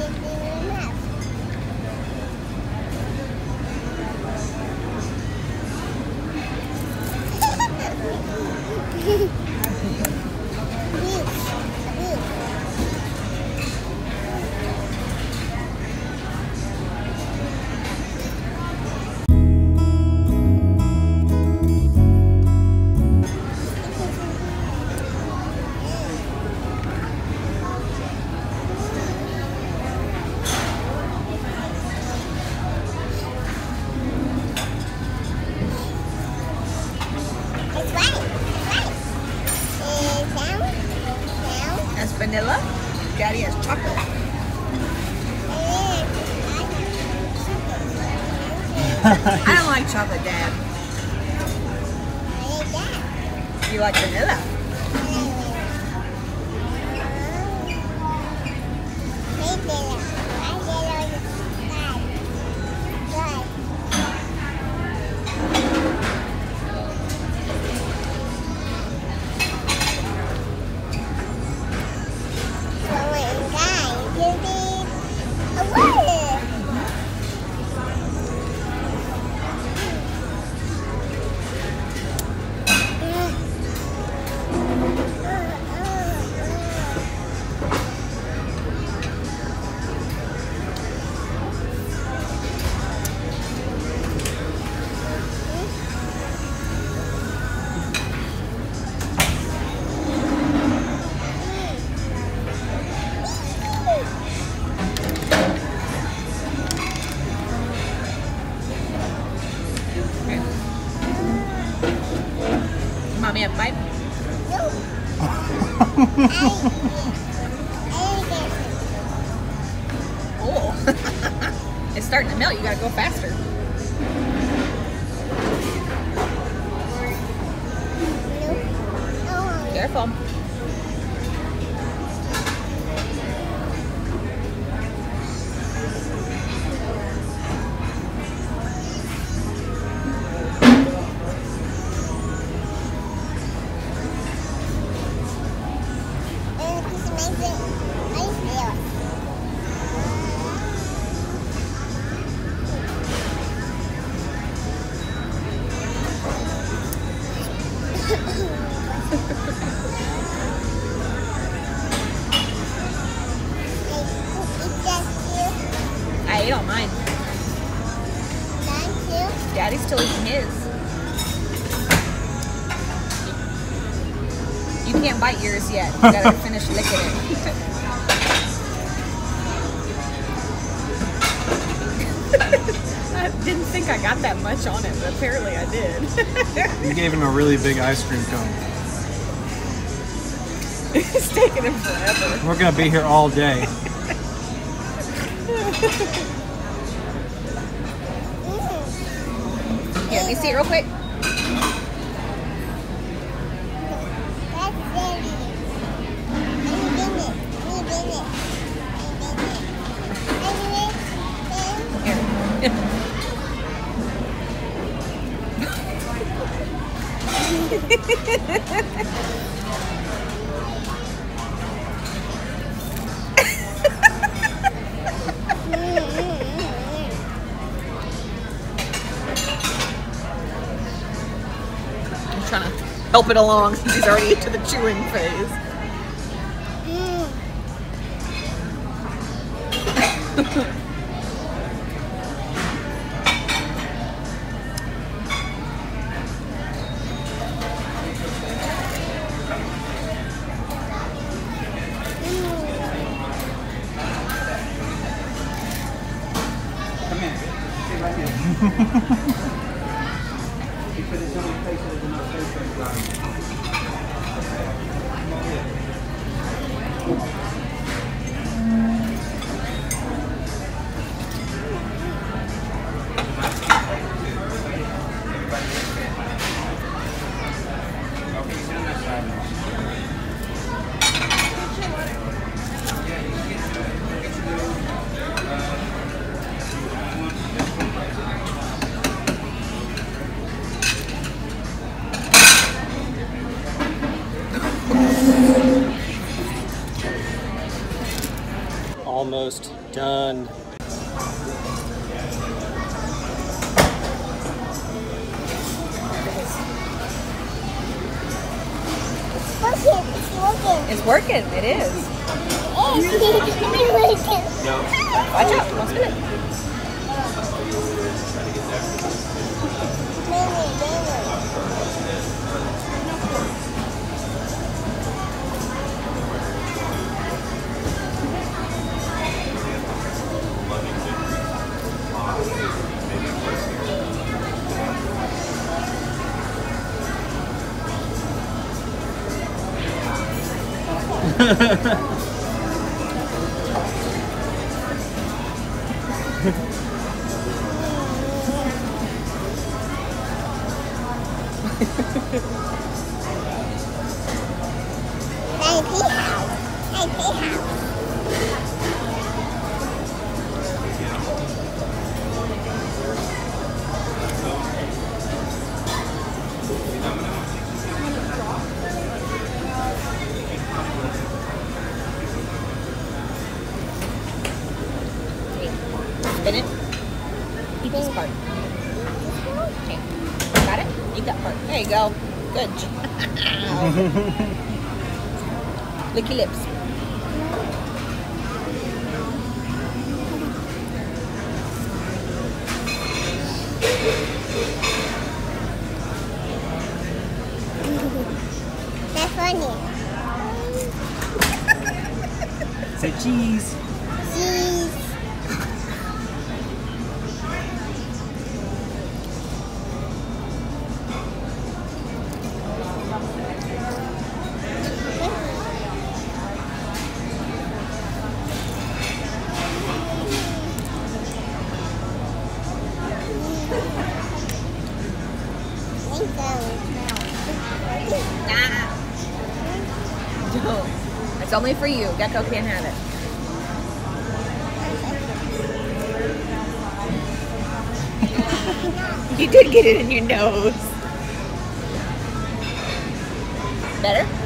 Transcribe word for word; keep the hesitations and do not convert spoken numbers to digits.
Vanilla. Daddy has chocolate. I don't like chocolate, Dad. You like vanilla? Mommy, have a bite? No. Oh, it's starting to melt. You gotta go faster. No. Careful. I ate all mine. Daddy's still eating his. You can't bite yours yet. You gotta finish licking it. I didn't think I got that much on it, but apparently I did. You gave him a really big ice cream cone. It's taking him forever. We're gonna be here all day. Here, let me see it real quick. I'm trying to help it along since he's already into the chewing phase. almost done. It's working. It is. Watch out. Don't spin it. Spin it. Eat this part. Okay. Got it? Eat that part. There you go. Good job. Lick your lips. That's funny. Say cheese. Cheese. Nah. Don't. It's only for you. Gecko can't have it. You did get it in your nose. Better?